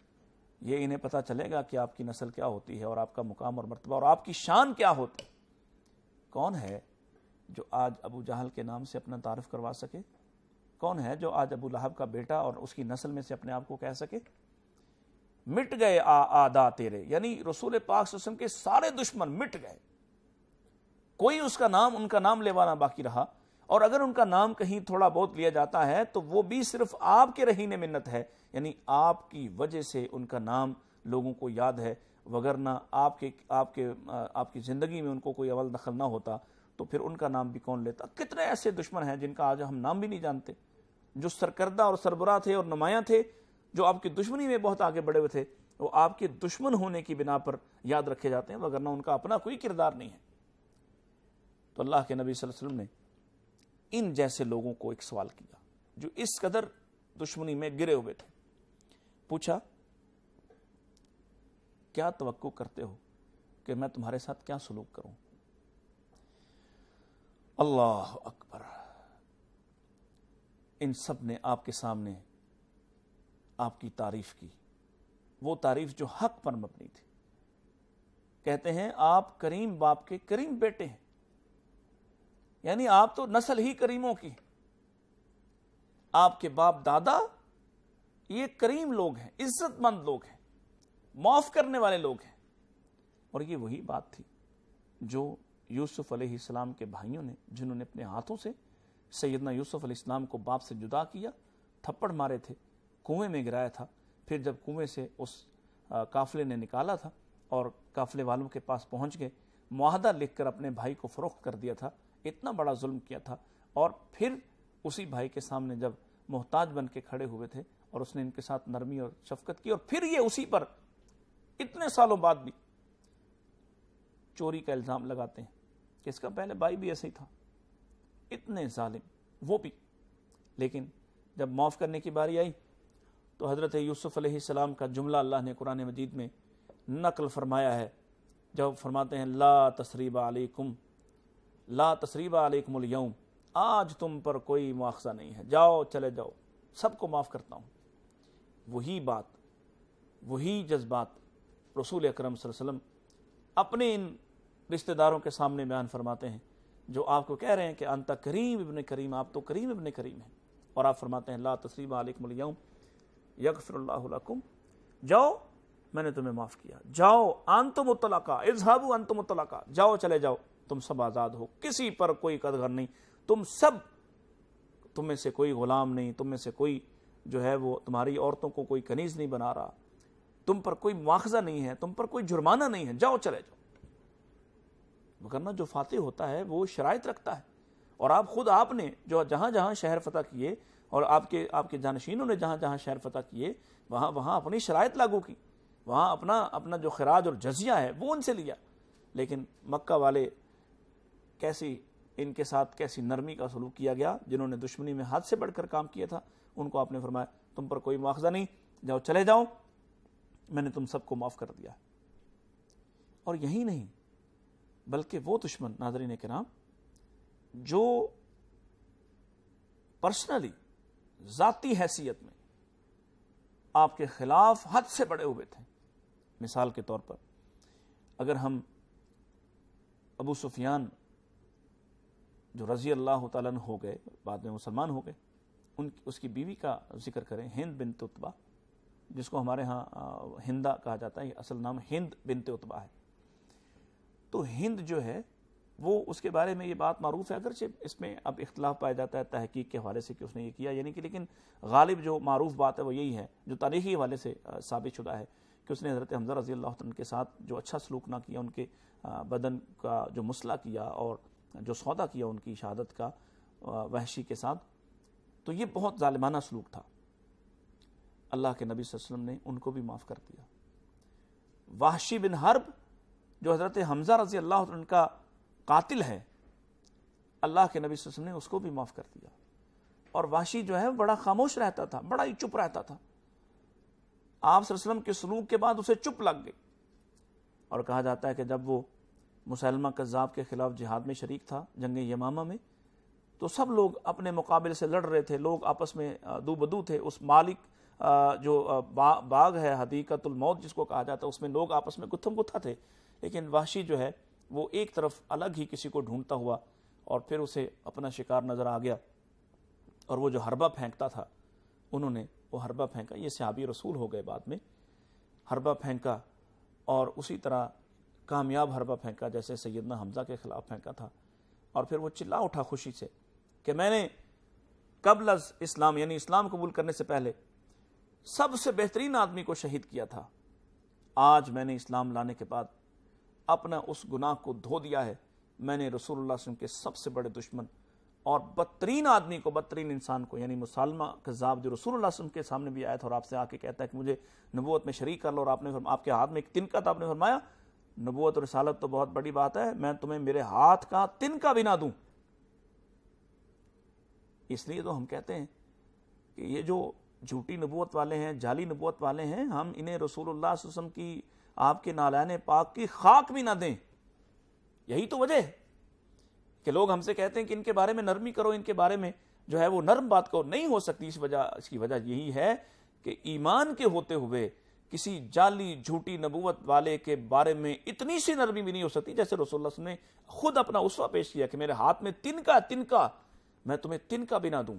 یہ انہیں پتہ چلے گا کہ آپ کی نسل کیا ہوتی ہے اور آپ کا مقام اور مرتبہ اور آپ کی شان کیا ہوتی. کون ہے جو آج ابو جہل کے نام سے اپنا تعارف کروا سکے؟ کون ہے جو آج ابو لہب کا بیٹا اور اس کی نسل میں سے اپنے آپ کو کہہ سکے مٹ گئے آدا تیرے؟ یعنی رسول پاک صلی اللہ علیہ وسلم کے سارے دشمن مٹ گئے, کوئی ان کا نام لیوانا باقی رہا. اور اگر ان کا نام کہیں تھوڑا بہت لیا جاتا ہے تو وہ بھی صرف آپ کے رہین منت ہے, یعنی آپ کی وجہ سے ان کا نام لوگوں کو یاد ہے, وگرنہ آپ کی زندگی میں ان کو کوئی اول دخل نہ ہوتا تو پھر ان کا نام بھی کون لیتا. کتنے ایسے دشمن ہیں جن کا آج ہم نام بھی نہیں جانتے, جو سرکردہ اور سربراہ تھے اور نمایاں تھے, جو آپ کی دشمنی میں بہت آگے بڑھے ہوئے تھے, وہ آپ کے دشمن ہونے کی بنا پر یاد رکھے جاتے ہیں, وگرنہ ان کا اپنا کوئی کردار نہیں ہے. تو اللہ کے نبی صلی اللہ علیہ وسلم نے ان جیسے لوگوں کو ایک سوال کیا جو اس قدر دشمنی میں گرے ہوئے تھے. پوچھا, کیا توقع کرتے ہو کہ میں تمہارے ساتھ کیا سلوک کروں؟ اللہ اکبر. ان سب نے آپ کے سامنے آپ کی تعریف کی, وہ تعریف جو حق پر مبنی تھی. کہتے ہیں آپ کریم باپ کے کریم بیٹے ہیں, یعنی آپ تو نسل ہی کریموں کی. آپ کے باپ دادا یہ کریم لوگ ہیں, عزت مند لوگ ہیں, معاف کرنے والے لوگ ہیں. اور یہ وہی بات تھی جو یوسف علیہ السلام کے بھائیوں نے، جنہوں نے اپنے ہاتھوں سے سیدنا یوسف علیہ السلام کو باپ سے جدا کیا، تھپڑ مارے تھے، کنویں میں گرایا تھا، پھر جب کنویں سے اس قافلے نے نکالا تھا اور قافلے والوں کے پاس پہنچ گئے، معاہدہ لکھ کر اپنے بھائی کو فروخت کر دیا تھا، اتنا بڑا ظلم کیا تھا، اور پھر اسی بھائی کے سامنے جب محتاج بن کے کھڑے ہوئے تھے اور اس نے ان کے ساتھ نرمی اور شفقت کی، اور پھر یہ اسی پر اتنے سالوں بعد بھی چوری کا الزام لگاتے ہیں کہ اس کا پہلے بھائی بھی ایسے ہی تھا، اتنے ظالم وہ بھی۔ لیکن جب معاف کرنے کی باری آئی تو حضرت یوسف علیہ السلام کا جملہ اللہ نے قرآن مجید میں نقل فرمایا ہے، جب فرماتے ہیں لا تثریب علیکم، لا تثریب علیکم اليوم، آج تم پر کوئی مواخذہ نہیں ہے، جاؤ چلے جاؤ، سب کو معاف کرتا ہوں۔ وہی بات، وہی جذبات رسول اکرم صلی اللہ علیہ وسلم اپنے ان رشتہ داروں کے سامنے بیان فرماتے ہیں جو آپ کو کہہ رہے ہیں کہ انت کریم ابن کریم، آپ تو کریم ابن کریم ہیں، اور آپ فرماتے ہیں لا تثریب علیکم اليوم یغفر اللہ لکم، جاؤ میں نے تمہیں معاف کیا، جاؤ انتم الطلقاء اذهبوا انتم الطلقاء، جاؤ چلے جاؤ، تم سب آزاد ہو، کسی پر کوئی قدغن نہیں، تم سب، تم میں سے کوئی غلام نہیں، تم میں سے کوئی جو ہے وہ تمہاری عورتوں کو کوئی کنیز نہیں بنا رہا، تم پر کوئی مواخذہ نہیں ہے، تم پر کوئی جرمانہ نہیں ہے، جاؤ چلے جاؤ۔ وگرنہ جو فاتح ہوتا ہے وہ شرائط رکھتا ہے، اور آپ خود آپ نے جو جہاں جہاں شہر فتح کیے اور آپ کے جانشینوں نے جہاں جہاں شہر فتح کیے وہاں اپنی شرائط لاگو کی، وہاں اپنا جو خراج اور جزیہ ہے وہ ان سے لیا۔ لیکن مکہ والے کیسی ان کے ساتھ کیسی نرمی کا سلوک کیا گیا، جنہوں نے دشمنی میں حد سے بڑھ کر کام کیا تھا، ان کو آپ نے فرمایا تم پر کوئی مواخذہ نہیں، جاؤ چلے جاؤ، میں نے تم سب کو معاف کر دیا۔ اور یہی نہیں بلکہ وہ دشمن، ناظرین کرام، جو پرسنلی ذاتی حیثیت میں آپ کے خلاف حد سے بڑے ہوئے تھے، مثال کے طور پر اگر ہم ابو سفیان جو رضی اللہ تعالیٰ عنہ ہو گئے، بعد میں مسلمان ہو گئے، اس کی بیوی کا ذکر کریں، ہند بنت عتبہ، جس کو ہمارے ہاں ہندا کہا جاتا ہے، اصل نام ہند بنت عتبہ ہے۔ تو ہند جو ہے وہ، اس کے بارے میں یہ بات معروف ہے، اگرچہ اس میں اب اختلاف پایا جاتا ہے تحقیق کے حوالے سے کہ اس نے یہ کیا یعنی کہ، لیکن غالب جو معروف بات ہے وہ یہی ہے، جو تاریخی حوالے سے ثابت شدہ ہے، کہ اس نے حضرت حمزہ رضی اللہ عنہ کے ساتھ جو اچھا سلوک نہ کیا، ان کے بدن کا جو مسئلہ کیا اور جو سودا کیا ان کی شہادت کا وحشی کے ساتھ، تو یہ بہت ظالمانہ سلوک تھا۔ اللہ کے نبی صلی اللہ علیہ وسلم نے ان کو بھی معاف کر دیا۔ وحشی بن حرب جو حضرت حمزہ رضی اللہ عنہ کا قاتل ہے، اللہ کے نبی صلی اللہ علیہ وسلم نے اس کو بھی معاف کر دیا۔ اور وحشی جو ہے بڑا خاموش رہتا تھا، بڑا ہی چپ رہتا تھا، آپ صلی اللہ علیہ وسلم کے سلوک کے بعد اسے چپ لگ گئی، اور کہا جاتا ہے کہ جب وہ مسلمہ کذاب کے خلاف جہاد میں شریک تھا، جنگ یمامہ میں، تو سب لوگ اپنے مقابلے سے لڑ رہے تھے، لوگ آپس میں دو بدو تھے، اس مالک جو باغ ہے حدیقۃ الموت جس کو کہا جاتا ہے، اس میں لوگ آپس میں گتھم گتھا تھے، لیکن وحشی جو ہے وہ ایک طرف الگ ہی کسی کو ڈھونڈتا ہوا، اور پھر اسے اپنا شکار نظر آ گیا، اور وہ جو حربہ پھینکتا تھا انہوں نے وہ حربہ پھینکا، یہ صحابی رسول ہو گئے بعد میں، حربہ پھینکا، اور اسی طرح کامیاب حربہ پھینکا جیسے سیدنا حمزہ کے خلاف پھینکا تھا، اور پھر وہ چلا اٹھا خوشی سے کہ میں نے قبل از اسلام، یعنی اسلام قبول کرنے سے پہلے سب سے بہترین آدمی کو شہید کیا تھا، آج میں نے اسلام لانے کے بعد اپنا اس گناہ کو دھو دیا ہے، میں نے رسول اللہ صلی اللہ علیہ وسلم کے سب سے بڑے دشمن اور بدترین آدمی کو، بدترین انسان کو، یعنی مسلمہ کذاب جو رسول اللہ صلی اللہ علیہ وسلم کے سامنے بھی آیا تھا اور آپ سے آ کے کہتا ہے کہ مجھے نبوت میں شریک کر لو، اور آپ کے ہاتھ میں ایک تنکا تھا، آپ نے فرمایا نبوت اور رسالت تو بہت بڑی بات ہے، میں تمہیں میرے ہاتھ کا تنکا بھی نہ دوں۔ اس لیے تو ہم کہتے ہیں کہ یہ جو جھوٹی نبوت والے ہیں، جعلی نبوت والے ہیں، ہم انہیں رسول اللہ صلی اللہ علیہ وسلم کی، آپ کے نالین پاک کی خاک بھی نہ دیں۔ یہی تو وجہ ہے کہ لوگ ہم سے کہتے ہیں کہ ان کے بارے میں نرمی کرو، ان کے بارے میں جو ہے وہ نرم بات کرو، نہیں ہو سکتی۔ اس کی وجہ یہی ہے کہ ایمان کے ہوتے ہوئے کسی جعلی جھوٹی نبوت والے کے بارے میں اتنی سی نرمی بھی نہیں ہو سکتی، جیسے رسول اللہ صلی اللہ علیہ وسلم نے خود اپنا اسوہ پیش کیا کہ میرے ہاتھ میں تنکا میں تمہیں تنکا بھی نہ دوں۔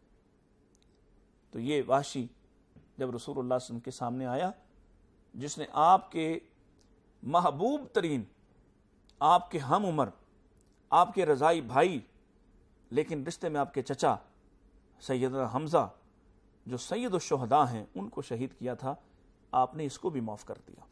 تو یہ وحشی جب رسول اللہ صلی اللہ علیہ وسلم کے سامنے آیا، جس نے آپ کے محبوب ترین آپ کے ہم عمر، آپ کے رضائی بھائی، لیکن رشتے میں آپ کے چچا سیدنا حمزہ جو سید الشہداء ہیں ان کو شہید کیا تھا، آپ نے اس کو بھی معاف کر دیا.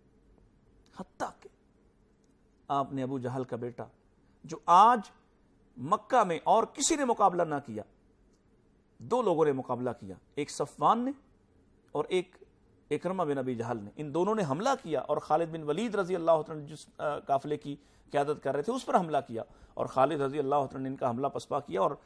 حتیٰ کہ آپ نے ابو جہل کا بیٹا جو آج مکہ میں اور کسی نے مقابلہ نہ کیا، دو لوگوں نے مقابلہ کیا، ایک صفوان نے اور ایک اکرمہ بن ابی جہل نے، ان دونوں نے حملہ کیا اور خالد بن ولید رضی اللہ عنہ جس قافلے کی قیادت کر رہے تھے اس پر حملہ کیا، اور خالد رضی اللہ عنہ نے ان کا حملہ پسپا کیا اور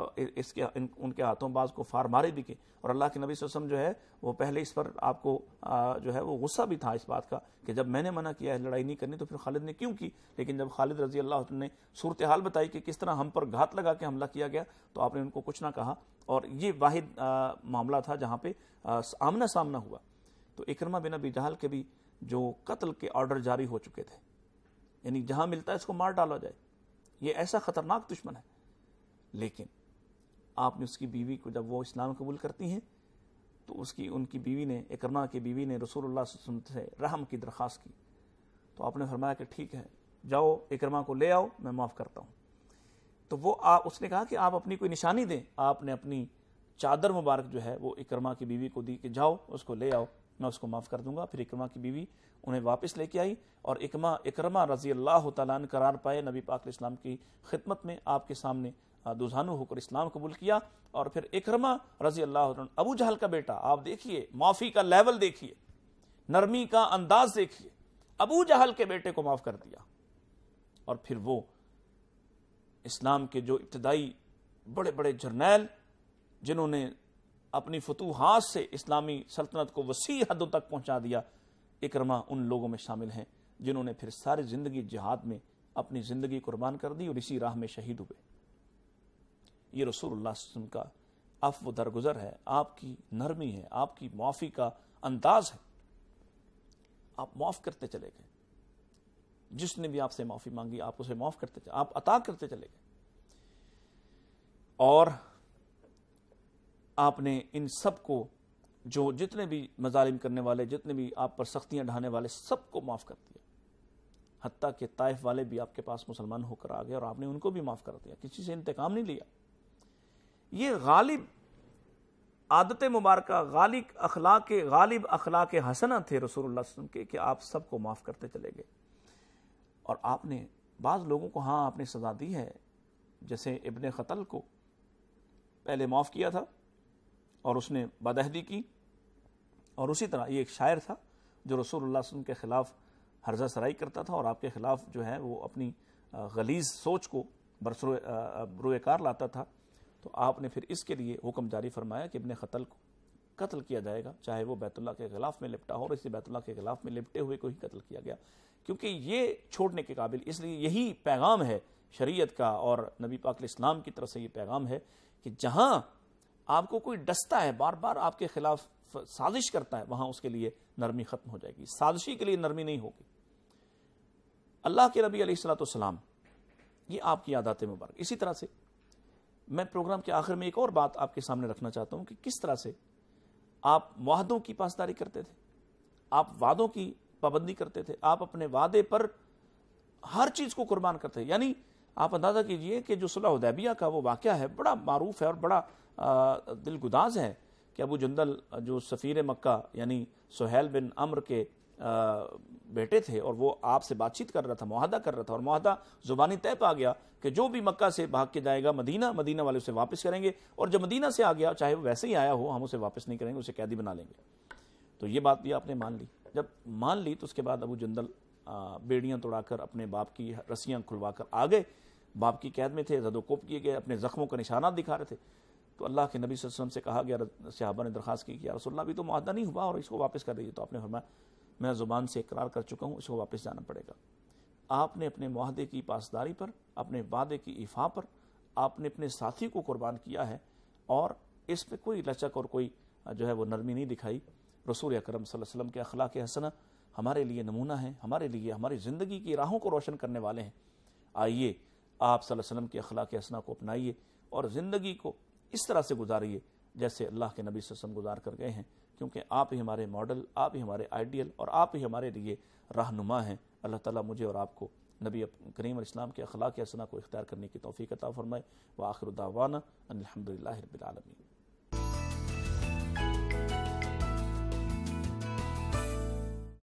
ان کے ہاتھوں بعض کو فار مارے بھی کے. اور اللہ کے نبی صلی اللہ علیہ وسلم جو ہے وہ پہلے اس پر آپ کو جو ہے وہ غصہ بھی تھا اس بات کا کہ جب میں نے منع کیا ہے لڑائی نہیں کرنی تو پھر خالد نے کیوں کی، لیکن جب خالد رضی اللہ عنہ نے صورتحال بتائی کہ کس طرح ہم پر گھات لگا کے حملہ کیا گیا تو آپ نے ان کو کچھ نہ کہا. اور یہ واحد معاملہ تھا جہاں پہ آمنا سامنا ہوا. تو اکرمہ بن ابی جہل کے بھی جو قتل کے آرڈر جاری ہو چکے تھے، یعنی جہاں ملتا ہے اس کو مار ڈالا جائے، یہ ایسا خطرناک دشمن ہے. لیکن آپ نے اس کی بیوی کو جب وہ اسلام قبول کرتی ہیں تو ان کی بیوی نے، اکرمہ کی بیوی نے رسول اللہ صلی اللہ علیہ وسلم سے رحم کی درخواست کی. تو آپ نے فرمایا کہ ٹھیک ہے جاؤ اکرمہ کو لے آؤ، میں معاف کرتا ہوں. تو وہ اس نے کہا کہ آپ اپنی کوئی نشانی دیں. آپ نے اپنی چادر مبارک جو ہے وہ اکرمہ کی بیوی کو دی کہ جاؤ اس کو لے آؤ، میں اس کو معاف کر دوں گا. پھر اکرمہ کی بیوی انہیں واپس لے کے آئی اور اکرمہ رضی اللہ تعالیٰ عنہ قرار پائے نبی پاک علیہ السلام کی خدمت میں، آپ کے سامنے دوزانو ہو کر اسلام قبول کیا. اور پھر اکرمہ رضی اللہ عنہ ابو جہل کا بیٹا، آپ دیکھیے معافی کا لیول دیکھیے، نرمی کا انداز دیکھیے، ابو جہل کے بیٹے کو معاف کر دیا. اور پھر وہ اسلام کے جو ابتدائی بڑے بڑے جرنیل جنہوں نے اپنی فتوحات سے اسلامی سلطنت کو وسیع حدوں تک پہنچا دیا، اکرمہ ان لوگوں میں شامل ہیں جنہوں نے پھر ساری زندگی جہاد میں اپنی زندگی قربان کر دی اور اسی راہ میں شہید ہوئے. یہ رسول اللہ صلی اللہ علیہ وسلم کا عفو درگزر ہے، آپ کی نرمی ہے، آپ کی معافی کا انداز ہے. آپ معاف کرتے چلے گئے، جس نے بھی آپ سے معافی مانگی آپ اسے معاف کرتے چلے، آپ عطا کرتے چلے گئے. اور آپ نے ان سب کو، جو جتنے بھی مظالم کرنے والے، جتنے بھی آپ پر سختیاں ڈھانے والے، سب کو معاف کر دیا. حتیٰ کہ طائف والے بھی آپ کے پاس مسلمان ہو کر آ گئے اور آپ نے ان کو بھی معاف کر دیا، کسی سے انتقام نہیں لیا. یہ غالب عادت مبارکہ، غالب اخلاق حسنہ تھے رسول اللہ صلی اللہ علیہ وسلم کے کہ آپ سب کو معاف کرتے چلے گئے. اور آپ نے بعض لوگوں کو آپ نے سزا دی ہے، جیسے ابن قتل کو پہلے معاف کیا تھا اور اس نے بدعہدی کی. اور اسی طرح یہ ایک شاعر تھا جو رسول اللہ صلی اللہ علیہ وسلم کے خلاف ہرزہ سرائی کرتا تھا اور آپ کے خلاف جو ہے وہ اپنی غلیظ سوچ کو بروئے کار لاتا تھا. تو آپ نے پھر اس کے لیے حکم جاری فرمایا کہ ابن قتل کو قتل کیا جائے گا، چاہے وہ بیت اللہ کے خلاف میں لپٹا ہو، اور اسی بیت اللہ کے خلاف میں لپٹے ہوئے کو ہی قتل کیا گیا، کیونکہ یہ چھوڑنے کے قابل. اس لیے یہی پیغام ہے شریعت کا اور نبی پاک علیہ السلام کی طرف سے یہ پیغام ہے کہ جہاں آپ کو کوئی ڈستا ہے، بار بار آپ کے خلاف سازش کرتا ہے، وہاں اس کے لیے نرمی ختم ہو جائے گی، سازشی کے لیے نرمی نہیں ہوگی. اللہ کے نبی علیہ الصلوۃ والسلام، یہ آپ کی عادات مبارک. اسی طرح سے میں پروگرام کے آخر میں ایک اور بات آپ کے سامنے رکھنا چاہتا ہوں کہ کس طرح سے آپ معاہدوں کی پاسداری کرتے تھے، آپ وعدوں کی پابندی کرتے تھے، آپ اپنے وعدے پر ہر چیز کو قربان کرتے. یعنی آپ اندازہ کیجئے کہ جو صلح حدیبیہ کا وہ واقعہ ہے بڑا معروف ہے اور بڑا دلگداز ہے کہ ابو جندل جو سفیر مکہ یعنی سہیل بن عمرو کے بیٹے تھے اور وہ آپ سے بات چیت کر رہا تھا، معاہدہ کر رہا تھا، اور معاہدہ زبانی طے پا گیا کہ جو بھی مکہ سے بھاگ کے جائے گا مدینہ والے اسے واپس کریں گے، اور جو مدینہ سے آ گیا چاہے وہ ویسے ہی آیا ہو ہم اسے واپس نہیں کریں گے، اسے قیدی بنا لیں گے. تو یہ بات بھی آپ نے مان لی. جب مان لی تو اس کے بعد ابو جندل بیڑیاں توڑا کر اپنے باپ کی رسیاں کھلوا کر آ گئے، باپ کی قید میں تھے، زد و کوب کیے گئے، اپنے زخموں کا نشانات دکھا رہے تھے. تو اللہ کے نبی صلی اللہ علیہ وسلم سے کہا گیا، صحابہ نے درخواست کی کہ یا رسول اللہ ابھی تو معاہدہ نہیں ہوا اور اس کو واپس کر دیجیے. تو آپ نے فرمایا میں زبان سے اقرار کر چکا ہوں، اس کو واپس جانا پڑے گا. آپ نے اپنے معاہدے کی پاسداری پر، اپنے وعدے کی ایفا پر آپ نے اپنے ساتھی کو قربان کیا ہے اور اس پہ کوئی لچک اور کوئی جو ہے وہ نرمی نہیں دکھائی. رسول اکرم صلی اللہ علیہ وسلم کے اخلاق حسنہ ہمارے لیے نمونہ ہیں، ہمارے لیے ہماری زندگی کی راہوں کو روشن کرنے والے ہیں. آئیے آپ صلی اللہ علیہ وسلم کے اخلاق حسنہ کو اپنائیے اور زندگی کو اس طرح سے گزاریے جیسے اللہ کے نبی صلی اللہ علیہ وسلم گزار کر گئے ہیں، کیونکہ آپ ہی ہمارے ماڈل، آپ ہی ہمارے آئیڈیل، اور آپ ہی ہمارے لیے رہنما ہیں۔ اللہ تعالیٰ مجھے اور آپ کو نبی کریم علیہ السلام کے اخلاق حسنہ کو اختیار کرنے کی توفیق عطا فرمائے۔ وآخر دعوانا ان الحمد للہ رب العالمین۔